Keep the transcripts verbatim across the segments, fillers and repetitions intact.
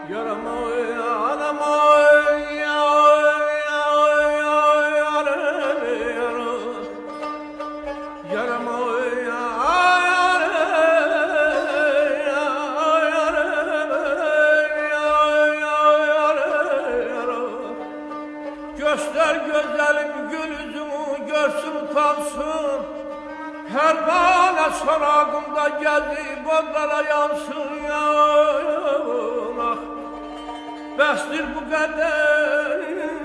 Yaram oy, anam oy, oy, oy, oy, yaram, yaram oy, yaram, yaram. Göster gözlerim gül yüzümü, görsün utansın. Her bana sorağımda gezip onlara yansın ya. Bəsdir bu qədər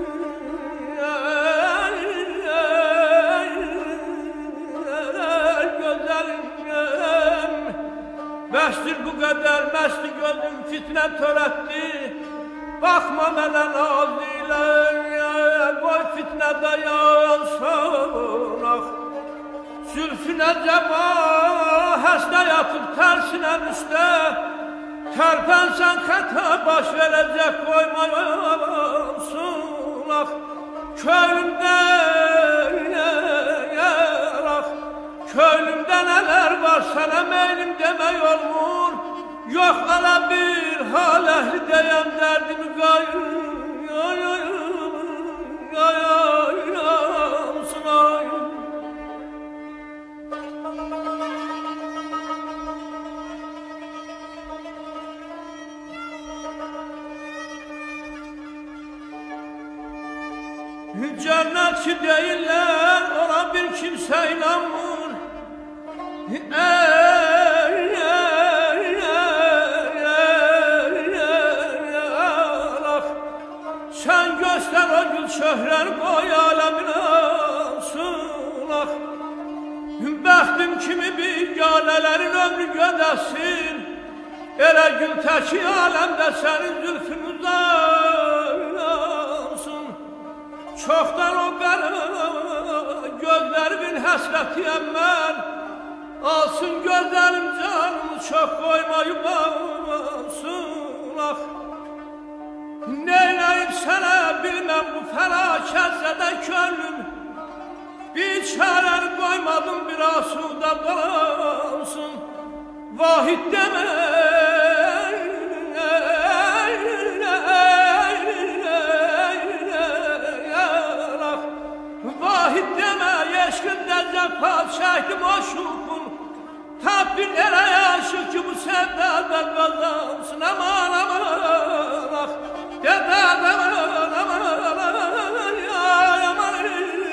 gözəlim, bəsdir bu qədər məsti gözüm fitnə törətdi. Baxma mənə naz ilə, qoy fitnədə yansın. Zülfünə cəma həstə yatıb tərsinən üstə. Tərpənsən xəta baş verəcək qoymayansın. Könlümdə, könlümdə nələr var sənə meylim demək olmur. Yox ala bir hal əhli deyəm dərdimi qayansın. Cennetçi değiller, ona bir kimse inanmır. Ey, ey, ey, ey, Allah. Sen göster o gül şöhrer koy alemin alsın. Bəxtim kimi bir ganələrin ömrü gödəsin. Elə gül təki aləmdə sənin zülfün uzansın. Çoxdan o qara gözlərimin həsrətiyəm mən. Alsın gözlərim canımı çox qoymayıb alsın. Neyləyim sənə bilməm bu fəlakətzədə könlüm. Bir çarəni qoymadım bir asuda qalansın. Vahid demək Vahid demək eşqində cəfat çəkdim o şuqun. Tap bir elə yaşıq ki bu sevdada qazansın. Aman aman Dede aman aman aman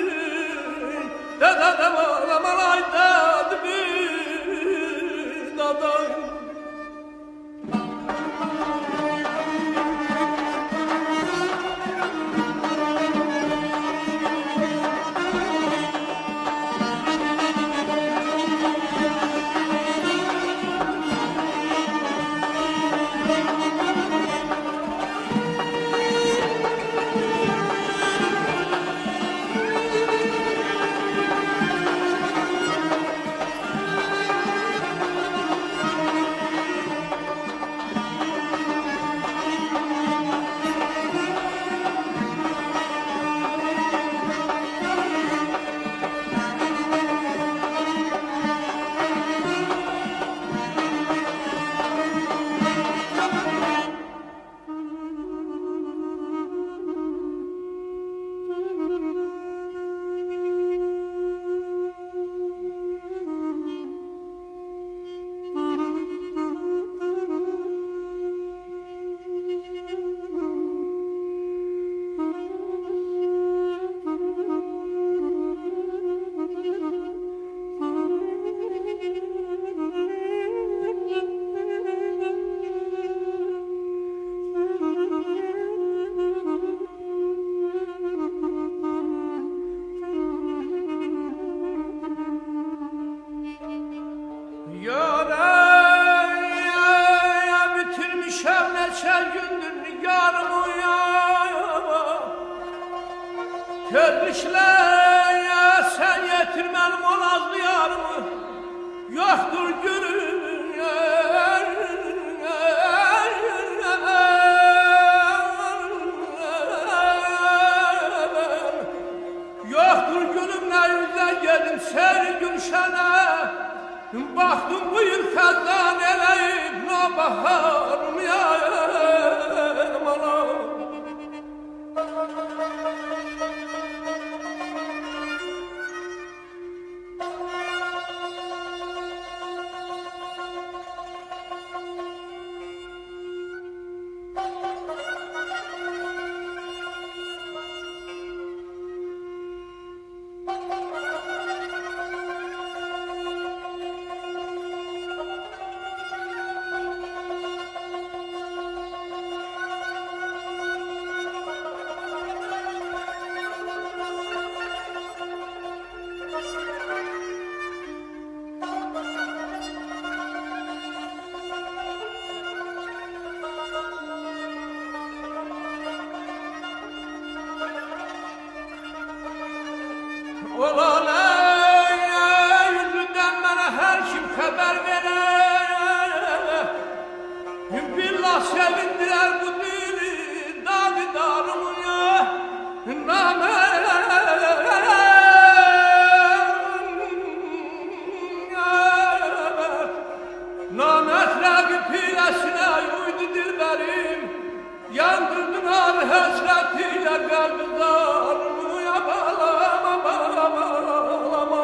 Dede aman aman ay dadı bir daday. Sen yetirmenim o nazlı yarımı. Yoktur gülüm Yoktur gülüm ne yüzden geldim seni gülşene. Baktım buyur kazan eleyip ne baharım ya. Olalay yüzünden bana her kim haber verir. Billah sevindirer bu dili davidarımı ya. Nametler piresine uydu dilberim. Yandırdın ağrı hasretiyle kalbimdarımı yapalama bağlama.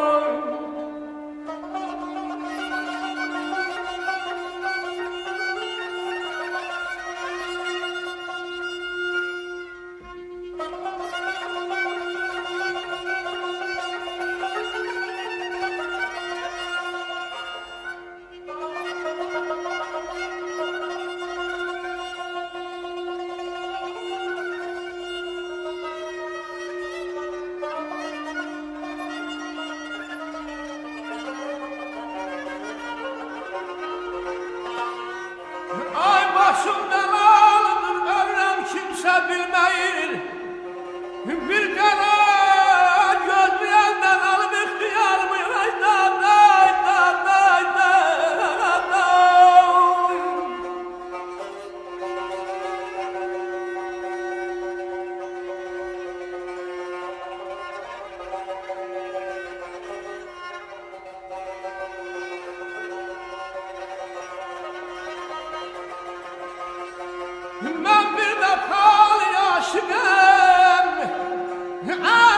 Ay başımdan ağlıdır ömrüm kimse bilmeyir. Bir kere gözlüyenden alıp ihtiyarımı hayda hayda hayda hayda. Ben bir defalı yaşıdım. Ay,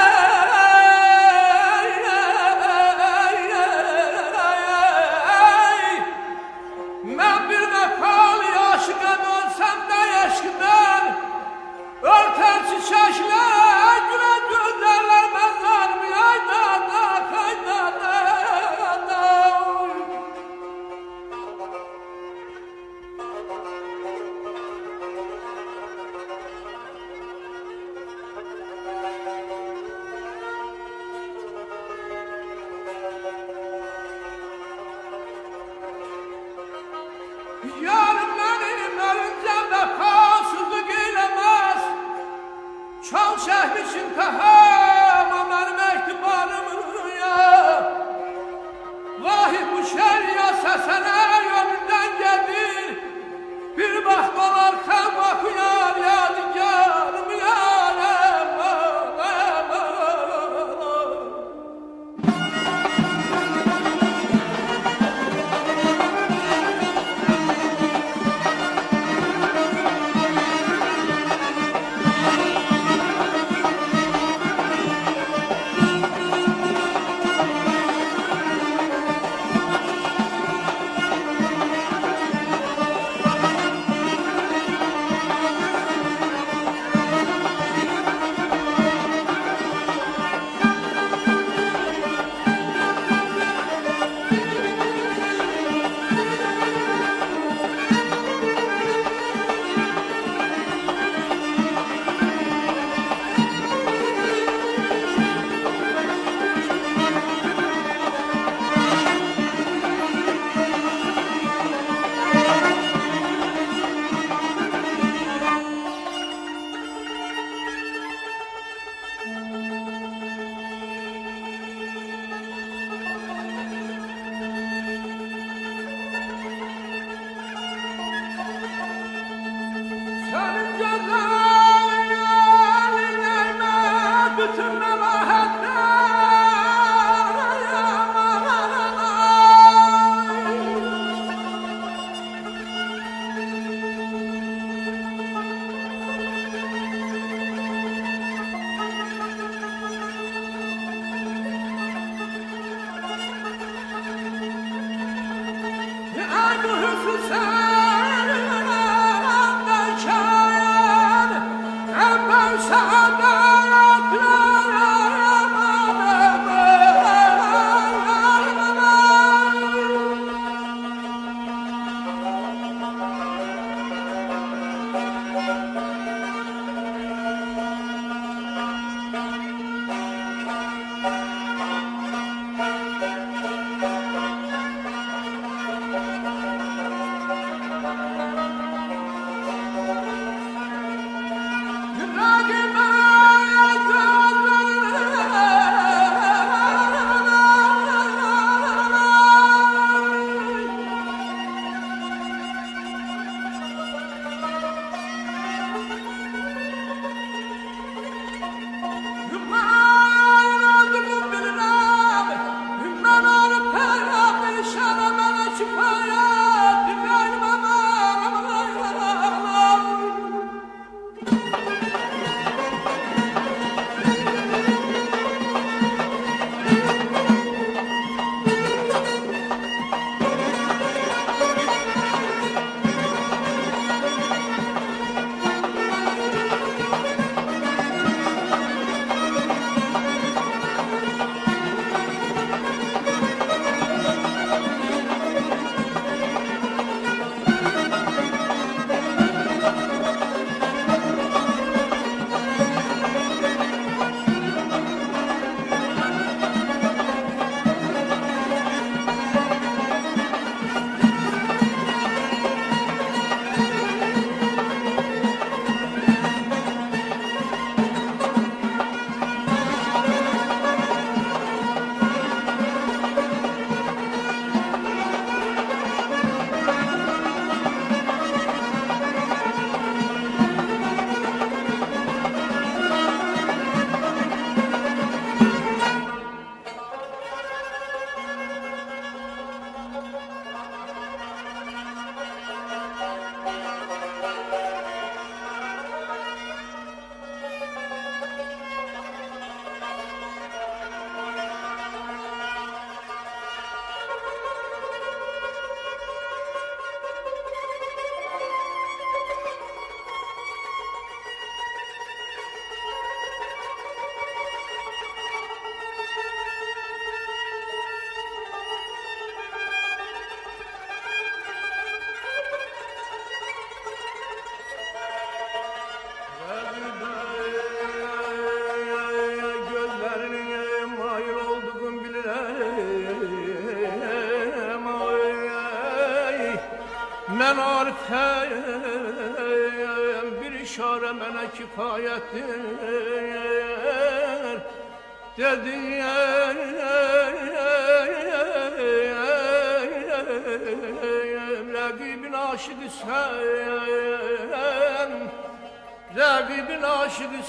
ay, ay, ay. Ben bir defalı yaşıdım olsam da yaşıdan. Örten çiçekler gülen gözlerler benzer mi? Hayda da hayda da da. Yarım benim ölünce vefasızlık eylemez. Çok çekmişim kahama benim ektibarımı ya. Vahi bu şerya sesene yönünden gelir. Bir baht olar kalmak yar yadigarım yarım. bir işare mənə kifayətdir. Dedin rəqibin aşıqı sən, rəqibin aşıqı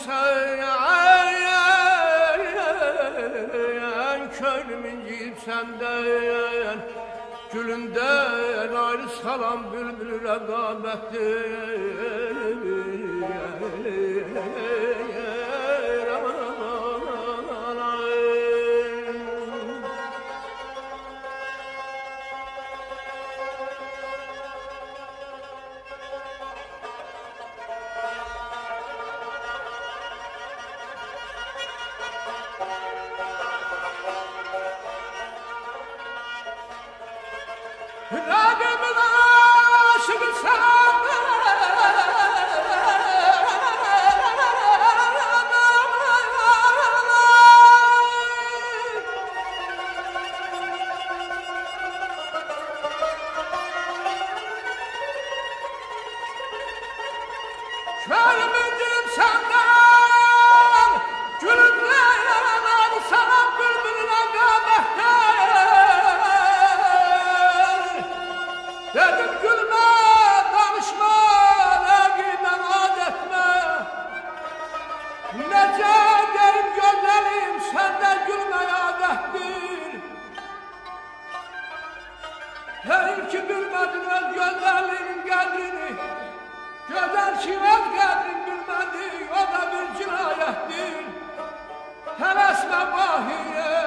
sən, köylüm inciyib səndən, gülündən ayrı salam bülbül rəqabətdir. Rəqimin aşıqı sən, köylüm inciyib səndən, gülündən ayrı salam bülbül rəqabətdir. Dedim gülme, danışma, rəqibə ad etmə. Necə deyim gözlərim, səndən gülməyə adətdir. Deyim ki, bilmədin öz gözlərinin qədrini, gözəl ki, öz qədrin bilmədi, o da bir cinayətdir. Həvəslə bahiyə